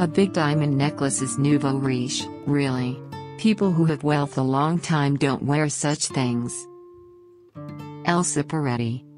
A big diamond necklace is nouveau riche, really? People who have wealth a long time don't wear such things. Elsa Peretti.